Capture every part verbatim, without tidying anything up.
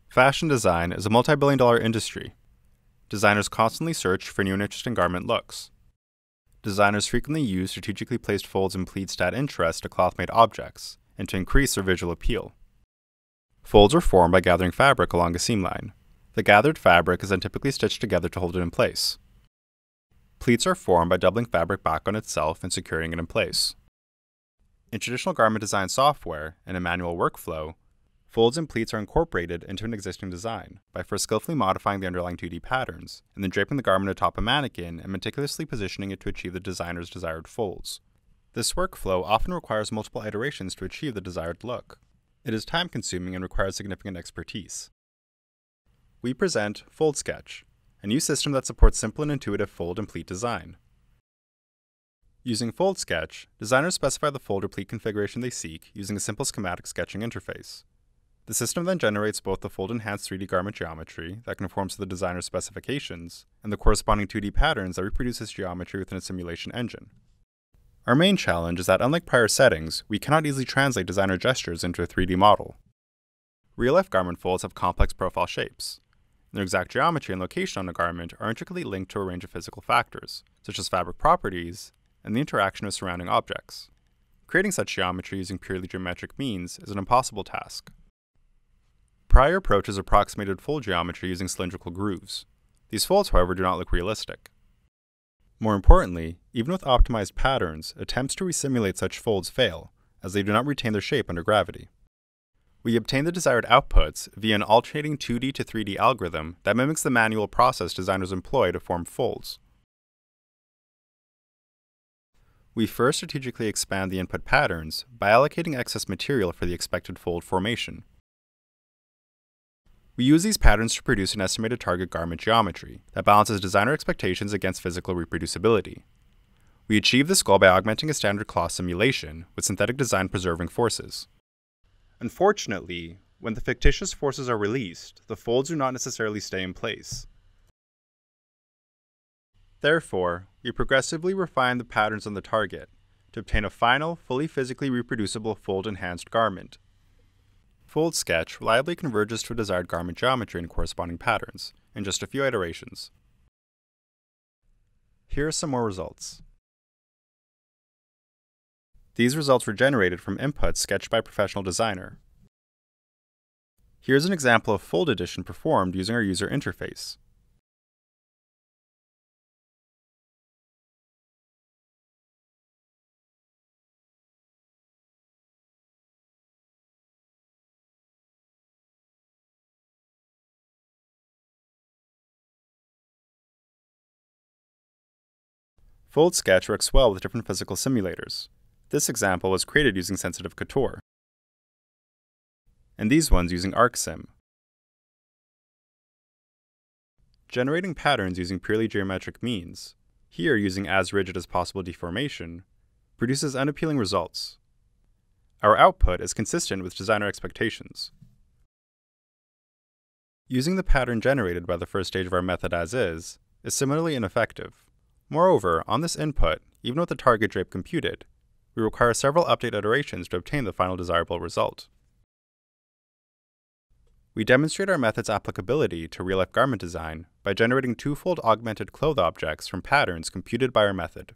Fashion design is a multi-billion dollar industry. Designers constantly search for new and interesting garment looks. Designers frequently use strategically placed folds and pleats to add interest to cloth-made objects and to increase their visual appeal. Folds are formed by gathering fabric along a seam line. The gathered fabric is then typically stitched together to hold it in place. Pleats are formed by doubling fabric back on itself and securing it in place. In traditional garment design software and a manual workflow, folds and pleats are incorporated into an existing design by first skillfully modifying the underlying two D patterns, and then draping the garment atop a mannequin and meticulously positioning it to achieve the designer's desired folds. This workflow often requires multiple iterations to achieve the desired look. It is time-consuming and requires significant expertise. We present FoldSketch, a new system that supports simple and intuitive fold and pleat design. Using FoldSketch, designers specify the fold or pleat configuration they seek using a simple schematic sketching interface. The system then generates both the fold-enhanced three D garment geometry that conforms to the designer's specifications and the corresponding two D patterns that reproduce this geometry within a simulation engine. Our main challenge is that unlike prior settings, we cannot easily translate designer gestures into a three D model. Real-life garment folds have complex profile shapes. Their exact geometry and location on a garment are intricately linked to a range of physical factors, such as fabric properties and the interaction of surrounding objects. Creating such geometry using purely geometric means is an impossible task. Prior approaches approximated fold geometry using cylindrical grooves. These folds, however, do not look realistic. More importantly, even with optimized patterns, attempts to resimulate such folds fail, as they do not retain their shape under gravity. We obtain the desired outputs via an alternating two D to three D algorithm that mimics the manual process designers employ to form folds. We first strategically expand the input patterns by allocating excess material for the expected fold formation. We use these patterns to produce an estimated target garment geometry that balances designer expectations against physical reproducibility. We achieve this goal by augmenting a standard cloth simulation with synthetic design preserving forces. Unfortunately, when the fictitious forces are released, the folds do not necessarily stay in place. Therefore, we progressively refine the patterns on the target to obtain a final, fully physically reproducible fold-enhanced garment. FoldSketch reliably converges to a desired garment geometry and corresponding patterns in just a few iterations. Here are some more results. These results were generated from inputs sketched by a professional designer. Here's an example of fold addition performed using our user interface. FoldSketch works well with different physical simulators. This example was created using sensitive Couture, and these ones using ArcSim. Generating patterns using purely geometric means, here using as rigid as possible deformation, produces unappealing results. Our output is consistent with designer expectations. Using the pattern generated by the first stage of our method as is, is similarly ineffective. Moreover, on this input, even with the target drape computed, we require several update iterations to obtain the final desirable result. We demonstrate our method's applicability to real-life garment design by generating two-fold augmented cloth objects from patterns computed by our method.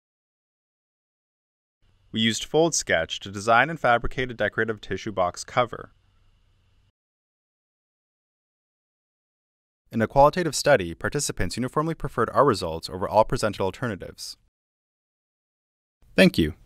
We used FoldSketch to design and fabricate a decorative tissue box cover. In a qualitative study, participants uniformly preferred our results over all presented alternatives. Thank you.